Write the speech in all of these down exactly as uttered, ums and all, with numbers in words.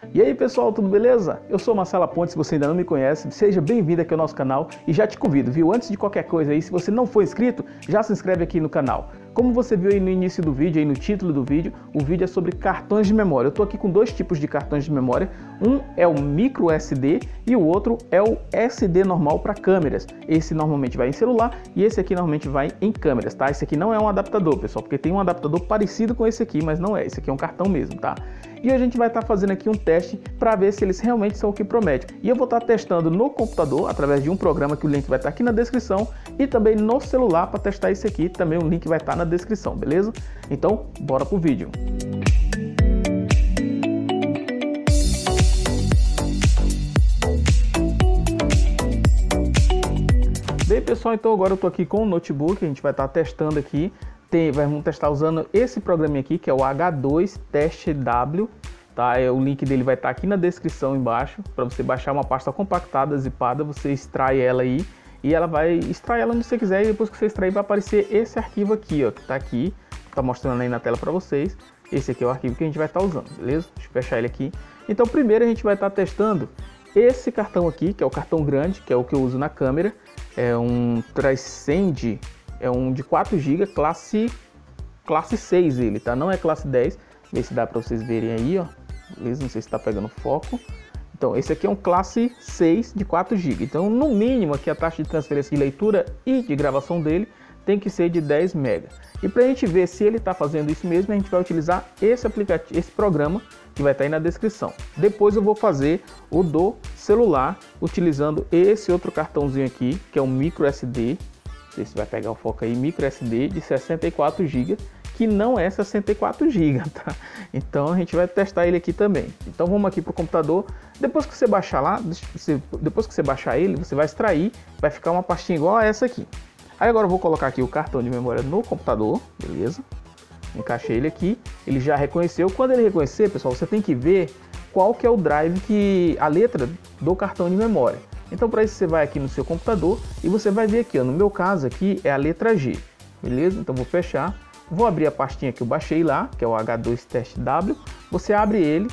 E aí pessoal, tudo beleza? Eu sou Marcelo Ponte, se você ainda não me conhece, seja bem-vindo aqui ao nosso canal e já te convido, viu? Antes de qualquer coisa aí, se você não for inscrito, já se inscreve aqui no canal. Como você viu aí no início do vídeo, aí no título do vídeo, o vídeo é sobre cartões de memória. Eu tô aqui com dois tipos de cartões de memória, um é o micro S D e o outro é o S D normal para câmeras. Esse normalmente vai em celular e esse aqui normalmente vai em câmeras, tá? Esse aqui não é um adaptador, pessoal, porque tem um adaptador parecido com esse aqui, mas não é, esse aqui é um cartão mesmo, tá? E a gente vai estar fazendo aqui um teste para ver se eles realmente são o que promete. E eu vou estar testando no computador, através de um programa que o link vai estar aqui na descrição, e também no celular para testar esse aqui, também o link vai estar na descrição, beleza? Então, bora pro vídeo. Bem pessoal, então agora eu estou aqui com o notebook, a gente vai estar testando aqui. Tem, vamos testar usando esse programinha aqui, que é o H dois Test W, tá? É, o link dele vai estar aqui na descrição embaixo, para você baixar uma pasta compactada, zipada, você extrai ela aí, e ela vai extrair ela onde você quiser, e depois que você extrair vai aparecer esse arquivo aqui, ó, que tá aqui, tá mostrando aí na tela para vocês. Esse aqui é o arquivo que a gente vai estar usando, beleza? Deixa eu fechar ele aqui. Então primeiro a gente vai estar testando esse cartão aqui, que é o cartão grande, que é o que eu uso na câmera, é um Transcend. É um de quatro gigas, classe, classe seis ele, tá? Não é classe dez. Vê se dá para vocês verem aí, ó. Beleza? Não sei se está pegando foco. Então, esse aqui é um classe seis de quatro gigas. Então, no mínimo, aqui a taxa de transferência de leitura e de gravação dele tem que ser de dez megas. E para a gente ver se ele está fazendo isso mesmo, a gente vai utilizar esse aplicativo, esse programa que vai estar aí na descrição. Depois eu vou fazer o do celular, utilizando esse outro cartãozinho aqui, que é um micro S D. Não sei se vai pegar o foco aí, micro S D de sessenta e quatro gigas, que não é sessenta e quatro gigas, tá? Então a gente vai testar ele aqui também. Então vamos aqui para o computador. Depois que você baixar lá, depois que você baixar ele, você vai extrair, vai ficar uma pastinha igual a essa aqui. Aí agora eu vou colocar aqui o cartão de memória no computador, beleza? Encaixei ele aqui, ele já reconheceu. Quando ele reconhecer, pessoal, você tem que ver qual que é o drive, que a letra do cartão de memória. Então para isso você vai aqui no seu computador e você vai ver aqui, ó, no meu caso aqui é a letra G, beleza? Então vou fechar, vou abrir a pastinha que eu baixei lá, que é o H dois Test W, você abre ele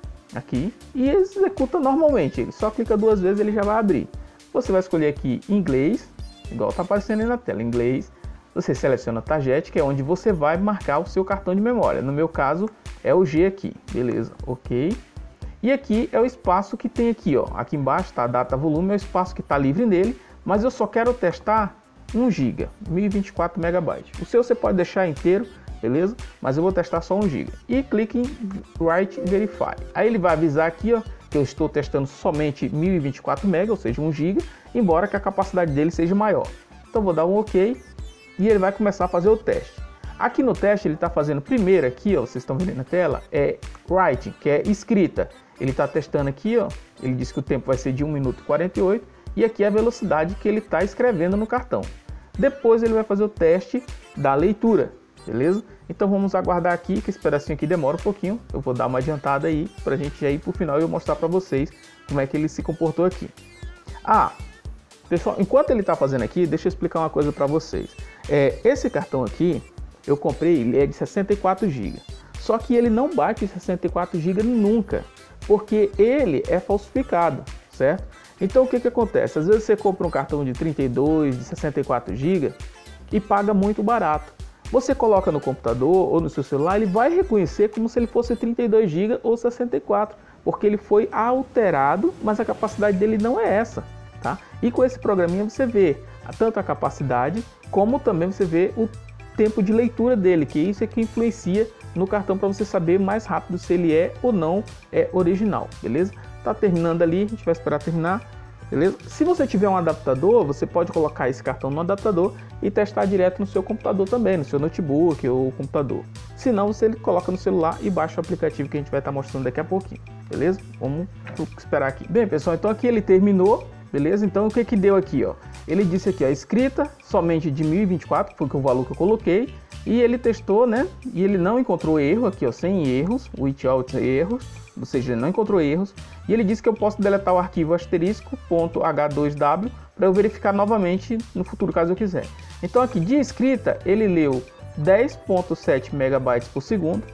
aqui e executa normalmente, ele só clica duas vezes ele já vai abrir. Você vai escolher aqui inglês, igual está aparecendo aí na tela, inglês, você seleciona Target, que é onde você vai marcar o seu cartão de memória, no meu caso é o G aqui, beleza, ok. E aqui é o espaço que tem aqui, ó. Aqui embaixo está a data volume, é o espaço que está livre nele, mas eu só quero testar um giga, mil e vinte e quatro megabytes. O seu você pode deixar inteiro, beleza? Mas eu vou testar só um giga. E clique em Write Verify. Aí ele vai avisar aqui, ó, que eu estou testando somente mil e vinte e quatro megabytes, ou seja, um giga, embora que a capacidade dele seja maior. Então vou dar um OK e ele vai começar a fazer o teste. Aqui no teste ele está fazendo primeiro aqui, ó, vocês estão vendo na tela, é Writing, que é escrita. Ele está testando aqui, ó, ele diz que o tempo vai ser de um minuto e quarenta e oito e aqui é a velocidade que ele está escrevendo no cartão. Depois ele vai fazer o teste da leitura, beleza? Então vamos aguardar aqui, que esse pedacinho aqui demora um pouquinho. Eu vou dar uma adiantada aí para a gente já ir para o final e eu mostrar para vocês como é que ele se comportou aqui. Ah, pessoal, enquanto ele está fazendo aqui, deixa eu explicar uma coisa para vocês. É, esse cartão aqui, eu comprei, ele é de sessenta e quatro gigas. Só que ele não bate sessenta e quatro gigas nunca, porque ele é falsificado, certo? Então o que que acontece? Às vezes você compra um cartão de trinta e dois, de sessenta e quatro gigas e paga muito barato. Você coloca no computador ou no seu celular, ele vai reconhecer como se ele fosse trinta e dois gigas ou sessenta e quatro, porque ele foi alterado, mas a capacidade dele não é essa, tá? E com esse programinha você vê tanto a capacidade, como também você vê o tempo de leitura dele, que isso é que influencia no cartão para você saber mais rápido se ele é ou não é original, beleza? Tá terminando ali, a gente vai esperar terminar, beleza? Se você tiver um adaptador, você pode colocar esse cartão no adaptador e testar direto no seu computador também, no seu notebook ou computador. Se não, você coloca no celular e baixa o aplicativo que a gente vai estar mostrando daqui a pouquinho, beleza? Vamos esperar aqui. Bem, pessoal, então aqui ele terminou, beleza? Então o que que deu aqui, ó? Ele disse aqui, ó, escrita somente de mil e vinte e quatro, foi o valor que eu coloquei, e ele testou, né? E ele não encontrou erro aqui, ó, sem erros, without erros, ou seja, ele não encontrou erros. E ele disse que eu posso deletar o arquivo asterisco ponto H dois W para eu verificar novamente no futuro, caso eu quiser. Então aqui de escrita, ele leu dez ponto sete megabytes por segundo,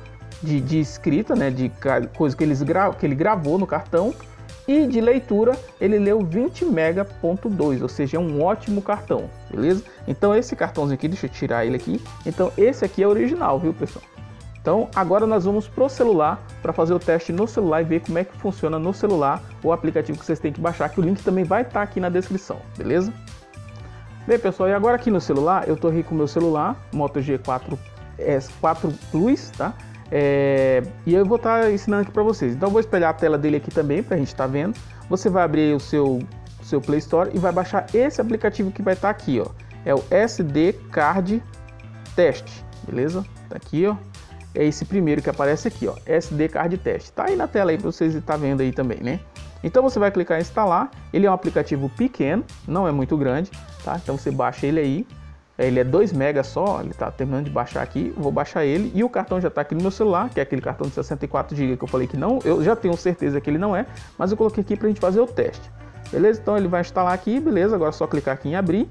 de, de escrita, né, de coisa que, eles gra que ele gravou no cartão, e de leitura ele leu vinte mega ponto dois, ou seja, é um ótimo cartão, beleza? Então esse cartãozinho aqui, deixa eu tirar ele aqui, então esse aqui é original, viu pessoal? Então agora nós vamos pro celular para fazer o teste no celular e ver como é que funciona no celular o aplicativo que vocês têm que baixar, que o link também vai estar aqui na descrição, beleza? Bem pessoal, e agora aqui no celular, eu tô aqui com o meu celular, Moto G quatro S quatro Plus, tá? É, e eu vou estar ensinando aqui para vocês. Então eu vou espelhar a tela dele aqui também para a gente estar vendo. Você vai abrir o seu, o seu Play Store e vai baixar esse aplicativo que vai estar aqui, ó. É o S D Card Test, beleza? Tá aqui, ó. É esse primeiro que aparece aqui, ó, S D Card Test. Tá aí na tela aí para vocês estar vendo aí também, né? Então você vai clicar em instalar. Ele é um aplicativo pequeno, não é muito grande, tá? Então você baixa ele aí. Ele é dois mega só, ele tá terminando de baixar aqui. Vou baixar ele e o cartão já tá aqui no meu celular, que é aquele cartão de sessenta e quatro gigas que eu falei que não, eu já tenho certeza que ele não é, mas eu coloquei aqui pra gente fazer o teste. Beleza? Então ele vai instalar aqui, beleza? Agora é só clicar aqui em abrir.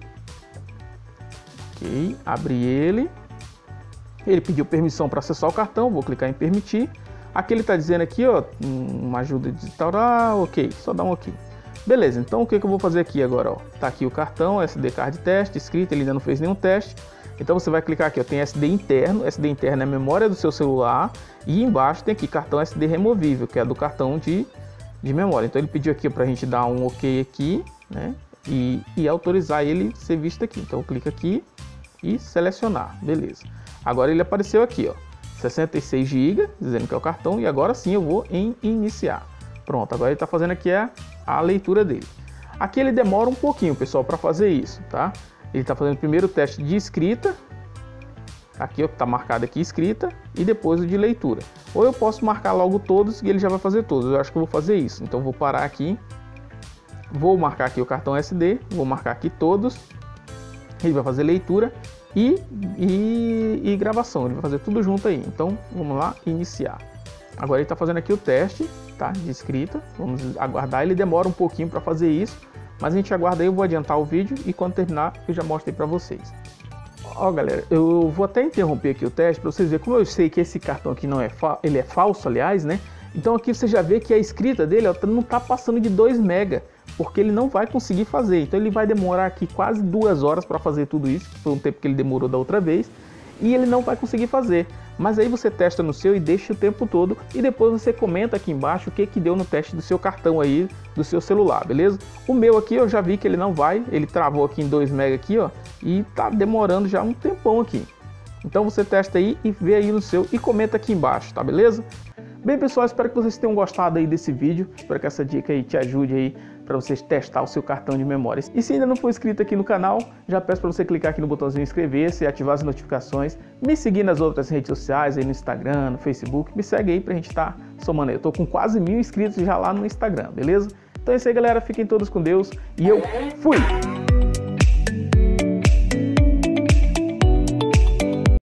OK, abrir ele. Ele pediu permissão para acessar o cartão, vou clicar em permitir. Aqui ele está dizendo aqui, ó, uma ajuda digital, ah, ok, só dá um ok. Beleza, então o que, que eu vou fazer aqui agora, ó? Tá aqui o cartão, S D Card Test, escrito, ele ainda não fez nenhum teste. Então você vai clicar aqui, ó, tem S D interno, S D interno é a memória do seu celular, e embaixo tem aqui cartão S D removível, que é do cartão de, de memória. Então ele pediu aqui para a gente dar um ok aqui, né, e, e autorizar ele ser visto aqui. Então eu clico aqui e selecionar, beleza. Agora ele apareceu aqui, ó, sessenta e seis gigas, dizendo que é o cartão, e agora sim eu vou em iniciar. Pronto, agora ele está fazendo aqui a, a leitura dele. Aqui ele demora um pouquinho, pessoal, para fazer isso, tá? Ele está fazendo primeiro o teste de escrita, aqui está marcado aqui escrita, e depois o de leitura. Ou eu posso marcar logo todos e ele já vai fazer todos, eu acho que eu vou fazer isso. Então vou parar aqui, vou marcar aqui o cartão S D, vou marcar aqui todos, ele vai fazer leitura, E, e, e gravação, ele vai fazer tudo junto aí. Então vamos lá, iniciar. Agora ele está fazendo aqui o teste, tá, de escrita. Vamos aguardar, ele demora um pouquinho para fazer isso, mas a gente aguarda aí. Eu vou adiantar o vídeo e quando terminar eu já mostro aí para vocês. Ó galera, eu vou até interromper aqui o teste para vocês verem como eu sei que esse cartão aqui não é, ele é falso, aliás, né? Então aqui você já vê que a escrita dele, ó, não está passando de dois mega, porque ele não vai conseguir fazer. Então ele vai demorar aqui quase duas horas para fazer tudo isso, que foi um tempo que ele demorou da outra vez, e ele não vai conseguir fazer. Mas aí você testa no seu e deixa o tempo todo, e depois você comenta aqui embaixo o que que deu no teste do seu cartão aí, do seu celular, beleza? O meu aqui eu já vi que ele não vai, ele travou aqui em dois mega aqui, ó, e tá demorando já um tempão aqui. Então você testa aí e vê aí no seu e comenta aqui embaixo, tá beleza? Bem pessoal, espero que vocês tenham gostado aí desse vídeo, espero que essa dica aí te ajude aí para vocês testar o seu cartão de memória. E se ainda não for inscrito aqui no canal, já peço para você clicar aqui no botãozinho inscrever-se e ativar as notificações, me seguir nas outras redes sociais, aí no Instagram, no Facebook, me segue aí pra gente estar somando aí. Eu tô com quase mil inscritos já lá no Instagram, beleza? Então é isso aí galera, fiquem todos com Deus e eu fui!